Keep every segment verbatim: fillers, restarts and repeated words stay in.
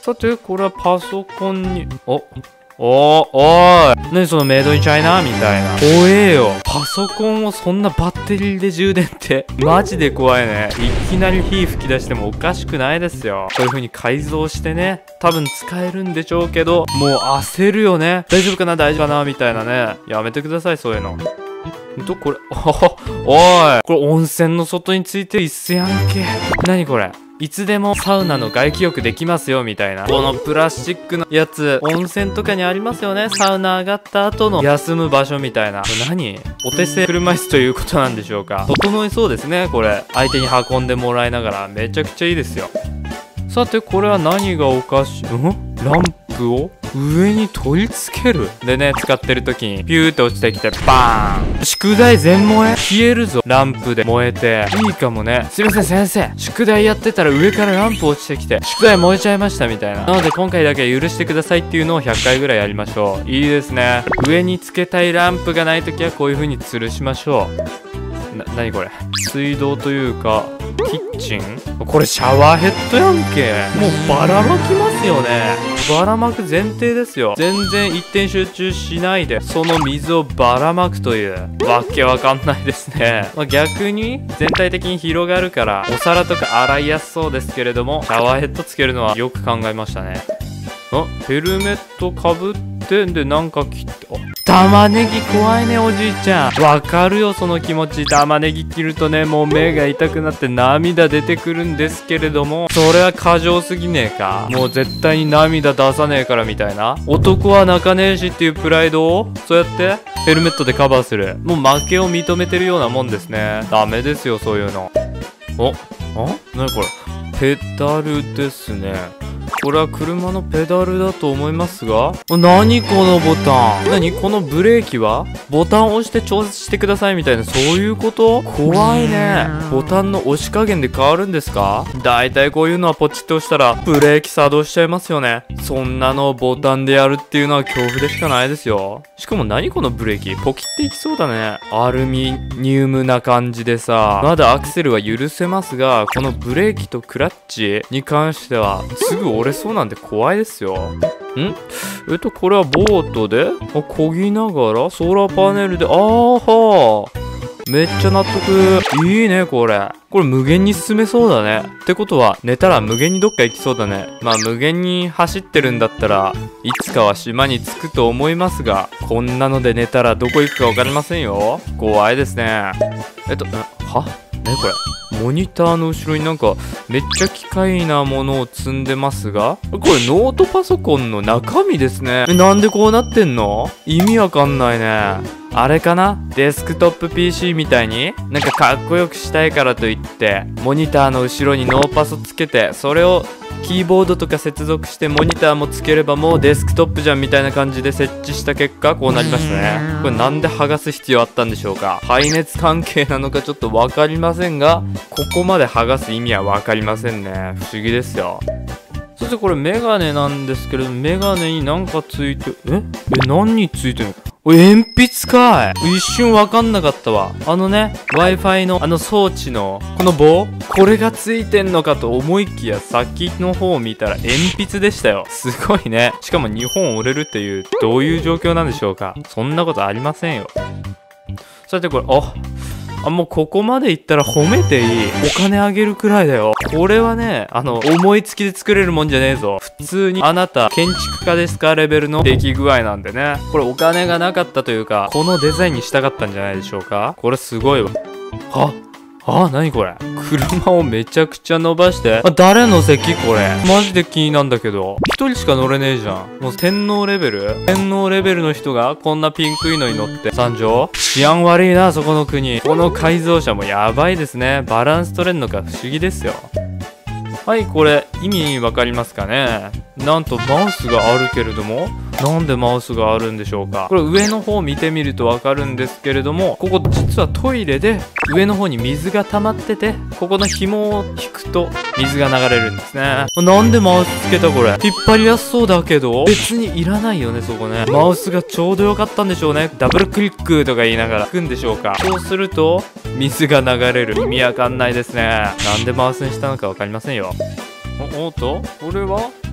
さて、これはパソコンに、おおー、おい。何そのメイドインチャイナみたいな。怖えよ。パソコンをそんなバッテリーで充電って、マジで怖いね。いきなり火吹き出してもおかしくないですよ。こういう風に改造してね、多分使えるんでしょうけど、もう焦るよね。大丈夫かな大丈夫かなみたいなね。やめてください、そういうの。ほんとこれ、おい。これ温泉の外についてる椅子やんけ。何これ。いつでもサウナの外気浴できますよみたいな。このプラスチックのやつ、温泉とかにありますよね。サウナ上がった後の休む場所みたいな。これ何？お手製車椅子ということなんでしょうか。整いそうですね、これ。相手に運んでもらいながら。めちゃくちゃいいですよ。さて、これは何がおかしい？ん？ランプを上に取り付ける。でね、使ってる時にピューって落ちてきてバーン。宿題全燃え？消えるぞ。ランプで燃えて。いいかもね。すいません先生、宿題やってたら上からランプ落ちてきて宿題燃えちゃいましたみたいな。なので今回だけ許してくださいっていうのをひゃっかいぐらいやりましょう。いいですね。上につけたいランプがない時はこういう風に吊るしましょう。な、なにこれ。水道というかキッチン？これシャワーヘッドやんけ。もうばらまきますよね。ばらまく前提ですよ。全然一点集中しないでその水をばらまくというわけわかんないですね。まあ、逆に全体的に広がるからお皿とか洗いやすそうですけれども、シャワーヘッドつけるのはよく考えましたね。あ、ヘルメットかぶってんでなんか切って、あ、玉ねぎ怖いねおじいちゃん。わかるよその気持ち。玉ねぎ切るとね、もう目が痛くなって涙出てくるんですけれども、それは過剰すぎねえか。もう絶対に涙出さねえからみたいな。男は泣かねえしっていうプライドをそうやってヘルメットでカバーする。もう負けを認めてるようなもんですね。ダメですよそういうの。お、あ、なにこれ。ペダルですね。これは車のペダルだと思いますが、何このボタン。何このブレーキはボタンを押して調節してくださいみたいな、そういうこと？怖いね。ボタンの押し加減で変わるんですか？だいたいこういうのはポチッと押したらブレーキ作動しちゃいますよね。そんなのをボタンでやるっていうのは恐怖でしかないですよ。しかも何このブレーキ、ポキっていきそうだね。アルミニウムな感じでさ、まだアクセルは許せますが、このブレーキとクラッチに関してはすぐ折れそうなんで怖いですよ。ん？えっとこれはボートであ漕ぎながらソーラーパネルで、あーはー、めっちゃ納得。いいねこれ。これ無限に進めそうだね。ってことは寝たら無限にどっか行きそうだね。まあ無限に走ってるんだったらいつかは島に着くと思いますが、こんなので寝たらどこ行くか分かりませんよ。怖いですね。えっとは何これ。モニターの後ろになんかめっちゃ機械なものを積んでますが、これノートパソコンの中身ですね。え、なんでこうなってんの？意味わかんないね。あれかな？デスクトップ ピーシー みたいになんかかっこよくしたいからといってモニターの後ろにノーパソつけて、それをキーボードとか接続してモニターもつければもうデスクトップじゃんみたいな感じで設置した結果こうなりましたね。これなんで剥がす必要あったんでしょうか。排熱関係なのかちょっと分かりませんが、ここまで剥がす意味は分かりませんね。不思議ですよ。そしてこれメガネなんですけれども、メガネになんかついて、ええ何についてるの？鉛筆かい。一瞬わかんなかったわ。あのね Wi-Fi のあの装置のこの棒、これがついてんのかと思いきや先の方を見たら鉛筆でしたよ。すごいね。しかもにほん折れるっていう、どういう状況なんでしょうか。そんなことありませんよ。そしてこれ、ああ、もうここまでいったら褒めていい。お金あげるくらいだよ。これはね、あの、思いつきで作れるもんじゃねえぞ。普通に、あなた、建築家ですかレベルの出来具合なんでね。これお金がなかったというか、このデザインにしたかったんじゃないでしょうか。これすごいわ。はあ、なにこれ。車をめちゃくちゃ伸ばして。あ、誰の席これ。マジで気になんだけど。一人しか乗れねえじゃん。もう天皇レベル天皇レベルの人がこんなピンクいのに乗って参上？治安悪いな、そこの国。この改造車もやばいですね。バランス取れんのか不思議ですよ。はい、これ意味わかりますかね。なんとマウスがあるけれども、なんでマウスがあるんでしょうか。これ上の方見てみるとわかるんですけれども、ここ実はトイレで上の方に水が溜まってて、ここの紐を引くと水が流れるんですね。なんでマウスつけたこれ。引っ張りやすそうだけど別にいらないよねそこね。マウスがちょうどよかったんでしょうね。ダブルクリックとか言いながら引くんでしょうか。そうすると水が流れる。意味わかんないですね。なんでマウスにしたのかわかりませんよ。お、おっとこれは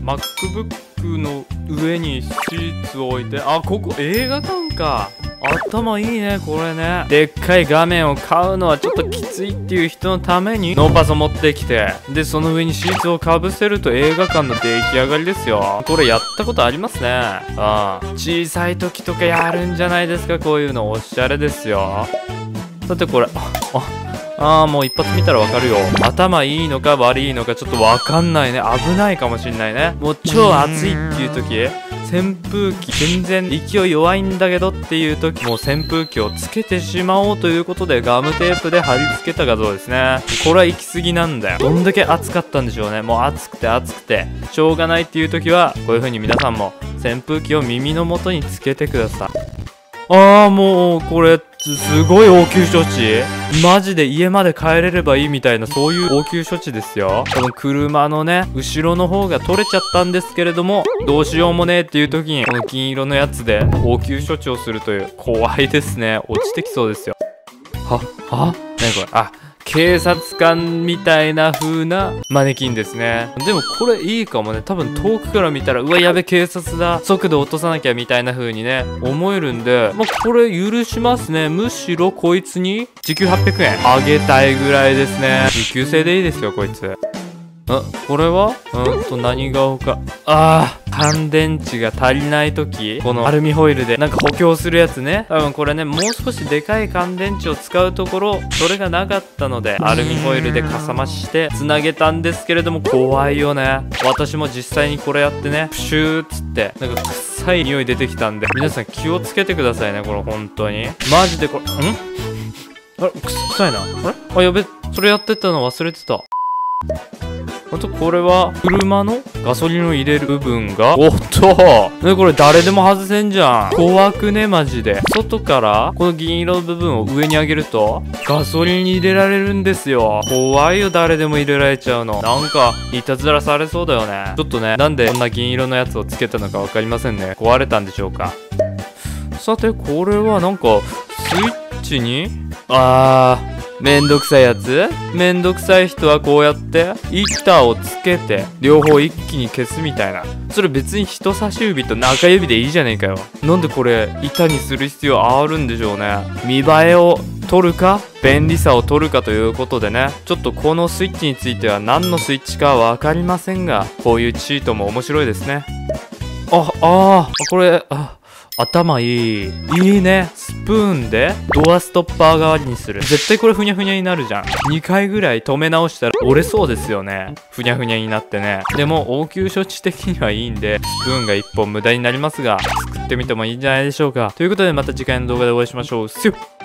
MacBook の上にシーツを置いて、あ、ここ映画館か。頭いいねこれね。でっかい画面を買うのはちょっときついっていう人のためにノーパソ持ってきて、でその上にシーツをかぶせると映画館の出来上がりですよ。これやったことありますね。ああ、小さい時とかやるんじゃないですか、こういうの。おしゃれですよ。さてこれ、あああー、もう一発見たらわかるよ。頭いいのか悪いのかちょっとわかんないね。危ないかもしんないね。もう超暑いっていう時、扇風機全然勢い弱いんだけどっていう時、もう扇風機をつけてしまおうということでガムテープで貼り付けた画像ですね。これは行き過ぎなんだよ。どんだけ暑かったんでしょうね。もう暑くて暑くてしょうがないっていう時は、こういう風に皆さんも扇風機を耳の元につけてください。ああ、もうこれすごい応急処置。マジで家まで帰れればいいみたいな、そういう応急処置ですよ。多分車のね後ろの方が取れちゃったんですけれども、どうしようもねえっていう時にこの金色のやつで応急処置をするという。怖いですね。落ちてきそうですよ。はは何これ。あ、警察官みたいな風なマネキンですね。でもこれいいかもね。多分遠くから見たら、うわやべ警察だ、速度落とさなきゃみたいな風にね思えるんで、まあ、これ許しますね。むしろこいつに時給はっぴゃくえんあげたいぐらいですね。時給制でいいですよこいつ。あ、これはうんと何が他、あー、乾電池が足りない時、このアルミホイルでなんか補強するやつね。多分これね、もう少しでかい乾電池を使うところ、それがなかったのでアルミホイルでかさ増ししてつなげたんですけれども、怖いよね。私も実際にこれやってね、プシューっつってなんか臭い匂い出てきたんで、皆さん気をつけてくださいね。これ本当にマジでこれ、んあれ、臭いな。あれ、あ、やべ、それやってたの忘れてた。あとこれは車のガソリンを入れる部分が、おっとね、これ誰でも外せんじゃん。怖くねマジで。外からこの銀色の部分を上に上げるとガソリンに入れられるんですよ。怖いよ、誰でも入れられちゃうの。なんかいたずらされそうだよね。ちょっとね、なんでこんな銀色のやつをつけたのか分かりませんね。壊れたんでしょうか。さてこれはなんかスイッチに、あーめんどくさいやつ。めんどくさい人はこうやって板をつけて両方一気に消すみたいな。それ別に人差し指と中指でいいじゃねえかよ。なんでこれ板にする必要あるんでしょうね。見栄えを取るか便利さを取るかということでね、ちょっとこのスイッチについては何のスイッチか分かりませんが、こういうチートも面白いですね。ああー、これ、あ、頭いい。いいね。スプーンでドアストッパー代わりにする。絶対これふにゃふにゃになるじゃん。にかいぐらい止め直したら折れそうですよね。ふにゃふにゃになってね。でも応急処置的にはいいんで、スプーンがいっぽん無駄になりますが、作ってみてもいいんじゃないでしょうか。ということでまた次回の動画でお会いしましょう。See you!